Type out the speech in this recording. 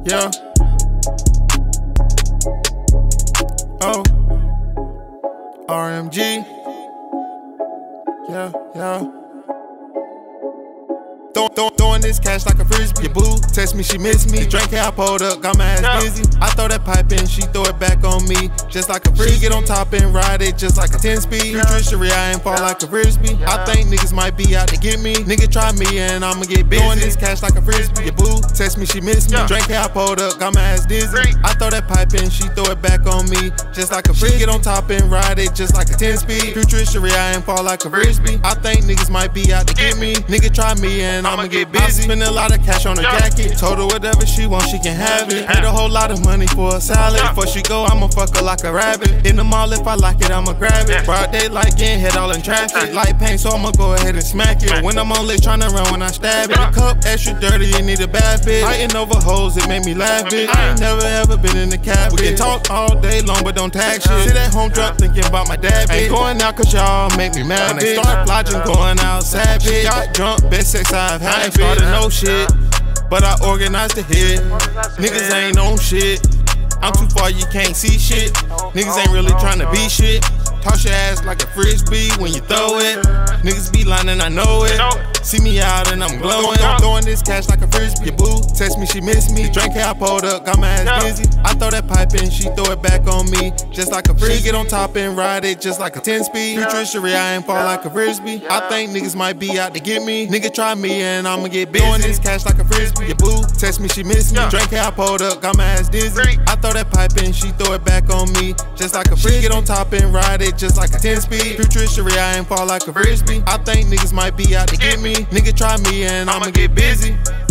Yeah. Oh. RMG. Yeah. Throwing this cash like a frisbee. Your boo text me, she miss me. Drink I pulled up, got my ass busy. I throw that pipe in, she throw it back on me. Just like a frisbee. She get on top and ride it just like a 10-speed. Futuristic, I ain't fall like a frisbee. I think niggas might be out to get me. Nigga try me and I'ma get busy. Throwing this cash like a frisbee. Your boo text me, she miss me. Drink I pulled up, got my ass dizzy. I throw that pipe in, she throw it back on me. Just like a frisbee. She get on top and ride it just like a 10-speed. Futuristic, I ain't fall like a frisbee. I think niggas might be out to get me. Nigga try me and I'ma get busy. Spend a lot of cash on a jacket. Told her whatever she wants, she can have it. Paid a whole lot of money for a salad. Before she go, I'ma fuck her like a rabbit. In the mall, if I like it, I'ma grab it. Broad daylight, getting hit all in traffic. Light paint, so I'ma go ahead and smack it. When I'm on lit, tryna run when I stab it. The cup extra dirty, you need a bad bitch. Fighting over hoes, it made me laugh it. I ain't never ever been in the cab. We can talk all day long, but don't tag shit. Sit at home drunk thinking about my dad, bitch. Ain't going out cause y'all make me mad, when they start lodging, going out savage. Got drunk, best sex I've had. I ain't started no shit, but I organized the hit. Niggas ain't on shit. I'm too far, you can't see shit. Niggas ain't really tryna be shit. Toss your ass like a frisbee when you throw it. Niggas be lying, I know it. See me out and I'm glowing. Throwing this cash like a frisbee. Your boo text me, she miss me. Drink I pulled up, got my ass busy. I throw that pipe in, she throw it back on me. Just like a frisbee. She get on top and ride it just like a 10-speed. Futuristic, I ain't fall like a frisbee. I think niggas might be out to get me. Nigga try me and I'ma get busy. Throwing this cash like a frisbee. Your boo text me, she miss me. Drink I pulled up, got my ass dizzy. I throw that pipe in, she throw it back on me. Just like a frisbee. She get on top and ride it just like a 10-speed. Futuristic, I ain't fall like a frisbee. I think niggas might be out to get me. Nigga try me and I'ma get busy.